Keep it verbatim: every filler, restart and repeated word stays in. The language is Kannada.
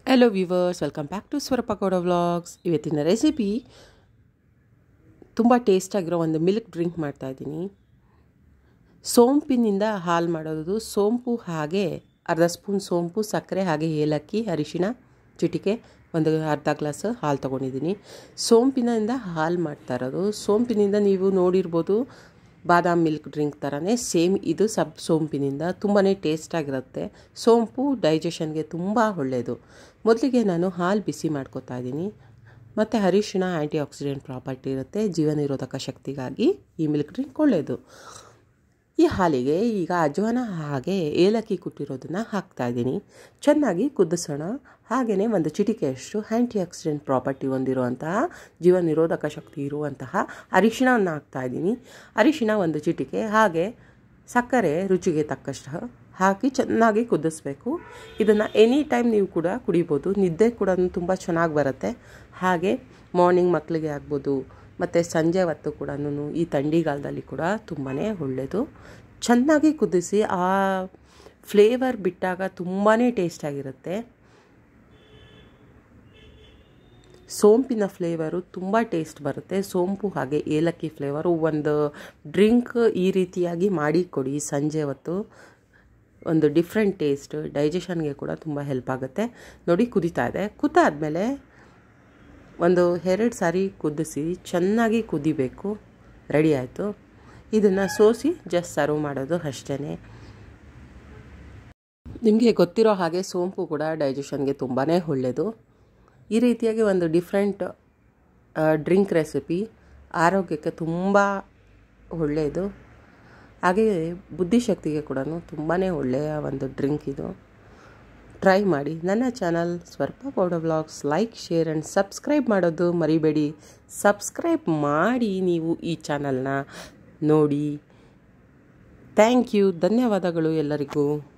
Hello viewers, welcome back to Swaroopa Gowda vlogs. ಇವತ್ತಿನ ರೆಸಿಪಿ ತುಂಬ ಟೇಸ್ಟ್ ಆಗಿರೋ ಒಂದು ಮಿಲ್ಕ್ ಡ್ರಿಂಕ್ ಮಾಡ್ತಾ ಇದ್ದೀನಿ. ಸೋಂಪಿನಿಂದ ಹಾಲು ಮಾಡೋದು. ಸೋಂಪು ಹಾಗೆ ಅರ್ಧ ಸ್ಪೂನ್ ಸೋಂಪು, ಸಕ್ಕರೆ ಹಾಗೆ ಏಲಕ್ಕಿ, ಅರಿಶಿಣ ಚಿಟಿಕೆ, ಒಂದು ಅರ್ಧ ಗ್ಲಾಸ್ ಹಾಲು ತೊಗೊಂಡಿದ್ದೀನಿ. ಸೋಂಪಿನಿಂದ ಹಾಲು ಮಾಡ್ತಾ ಇರೋದು. ಸೋಂಪಿನಿಂದ ನೀವು ನೋಡಿರ್ಬೋದು ಬಾದಾಮ್ ಮಿಲ್ಕ್ ಡ್ರಿಂಕ್ ಥರನೇ ಸೇಮ್ ಇದು ಸಬ್ ಸೋಂಪಿನಿಂದ ತುಂಬಾ ಟೇಸ್ಟಾಗಿರುತ್ತೆ. ಸೋಂಪು ಡೈಜೆಷನ್ಗೆ ತುಂಬ ಒಳ್ಳೆಯದು. ಮೊದಲಿಗೆ ನಾನು ಹಾಲು ಬಿಸಿ ಮಾಡ್ಕೊತಾ ಇದ್ದೀನಿ. ಮತ್ತು ಅರಿಶಿಣ ಆ್ಯಂಟಿ ಆಕ್ಸಿಡೆಂಟ್ ಪ್ರಾಪರ್ಟಿ ಇರುತ್ತೆ, ಜೀವನಿರೋಧಕ ಶಕ್ತಿಗಾಗಿ ಈ ಮಿಲ್ಕ್ ಡ್ರಿಂಕ್ ಒಳ್ಳೆಯದು. ಈ ಹಾಲಿಗೆ ಈಗ ಅಜ್ವಾನ ಹಾಗೆ ಏಲಕ್ಕಿ ಕುಟ್ಟಿರೋದನ್ನು ಹಾಕ್ತಾಯಿದ್ದೀನಿ. ಚೆನ್ನಾಗಿ ಕುದಿಸೋಣ. ಹಾಗೆಯೇ ಒಂದು ಚಿಟಿಕೆಯಷ್ಟು ಆ್ಯಂಟಿ ಆಕ್ಸಿಡೆಂಟ್ ಪ್ರಾಪರ್ಟಿ ಹೊಂದಿರುವಂತಹ ಜೀವ ನಿರೋಧಕ ಶಕ್ತಿ ಇರುವಂತಹ ಅರಿಶಿಣವನ್ನು ಹಾಕ್ತಾಯಿದ್ದೀನಿ. ಅರಿಶಿಣ ಒಂದು ಚಿಟಿಕೆ, ಹಾಗೆ ಸಕ್ಕರೆ ರುಚಿಗೆ ತಕ್ಕಷ್ಟು ಹಾಕಿ ಚೆನ್ನಾಗಿ ಕುದಿಸ್ಬೇಕು. ಇದನ್ನು ಎನಿ ಟೈಮ್ ನೀವು ಕೂಡ ಕುಡಿಬೋದು. ನಿದ್ದೆ ಕೂಡ ತುಂಬ ಚೆನ್ನಾಗಿ ಬರುತ್ತೆ. ಹಾಗೆ ಮಾರ್ನಿಂಗ್ ಮಕ್ಕಳಿಗೆ ಆಗ್ಬೋದು, ಮತ್ತು ಸಂಜೆ ಹೊತ್ತು ಕೂಡ ಈ ಥಂಡಿಗಾಲದಲ್ಲಿ ಕೂಡ ತುಂಬಾ ಒಳ್ಳೆಯದು. ಚೆನ್ನಾಗಿ ಕುದಿಸಿ ಆ ಫ್ಲೇವರ್ ಬಿಟ್ಟಾಗ ತುಂಬಾ ಟೇಸ್ಟಾಗಿರುತ್ತೆ. ಸೋಂಪಿನ ಫ್ಲೇವರು ತುಂಬ ಟೇಸ್ಟ್ ಬರುತ್ತೆ. ಸೋಂಪು ಹಾಗೆ ಏಲಕ್ಕಿ ಫ್ಲೇವರು. ಒಂದು ಡ್ರಿಂಕ್ ಈ ರೀತಿಯಾಗಿ ಮಾಡಿ ಕೊಡಿ ಸಂಜೆ ಹೊತ್ತು. ಒಂದು ಡಿಫ್ರೆಂಟ್ ಟೇಸ್ಟ್, ಡೈಜೆಷನ್ಗೆ ಕೂಡ ತುಂಬ ಹೆಲ್ಪ್ ಆಗುತ್ತೆ. ನೋಡಿ ಕುದೀತಾ ಇದೆ. ಕುದ್ದಾದಮೇಲೆ ಒಂದು ಎರಡು ಸಾರಿ ಕುದಿಸಿ ಚೆನ್ನಾಗಿ ಕುದಿಬೇಕು. ರೆಡಿ ಆಯಿತು. ಇದನ್ನು ಸೋಸಿ ಜಸ್ಟ್ ಸರ್ವ್ ಮಾಡೋದು ಅಷ್ಟೇ. ನಿಮಗೆ ಗೊತ್ತಿರೋ ಹಾಗೆ ಸೋಂಪು ಕೂಡ ಡೈಜೆಷನ್ಗೆ ತುಂಬಾ ಒಳ್ಳೆಯದು. ಈ ರೀತಿಯಾಗಿ ಒಂದು ಡಿಫ್ರೆಂಟ್ ಡ್ರಿಂಕ್ ರೆಸಿಪಿ ಆರೋಗ್ಯಕ್ಕೆ ತುಂಬ ಒಳ್ಳೆಯದು. ಹಾಗೆಯೇ ಬುದ್ಧಿಶಕ್ತಿಗೆ ಕೂಡ ತುಂಬಾ ಒಳ್ಳೆಯ ಒಂದು ಡ್ರಿಂಕ್ ಇದು. ಟ್ರೈ ಮಾಡಿ. ನನ್ನ channel Swaroopa Gowda vlogs like, share and subscribe ಮಾಡೋದು ಮರಿಬೇಡಿ. ಸಬ್ಸ್ಕ್ರೈಬ್ ಮಾಡಿ ನೀವು ಈ ಚಾನಲ್ನ ನೋಡಿ. Thank you. ಧನ್ಯವಾದಗಳು ಎಲ್ಲರಿಗೂ.